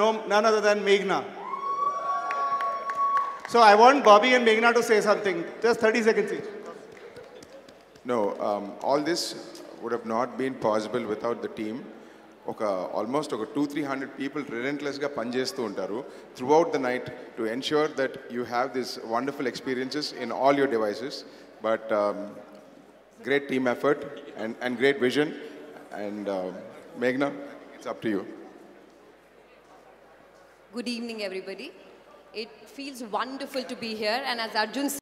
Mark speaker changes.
Speaker 1: No, none other than Meghna. So I want Bobby and Meghna to say something. Just 30 seconds each.
Speaker 2: No, all this would have not been possible without the team. Almost 200-300 people relentlessly పనిచేస్తూ ఉంటారు throughout the night to ensure that you have these wonderful experiences in all your devices. But great team effort and great vision. And Meghna, it's up to you.
Speaker 3: Good evening, everybody. It feels wonderful to be here, and as Arjun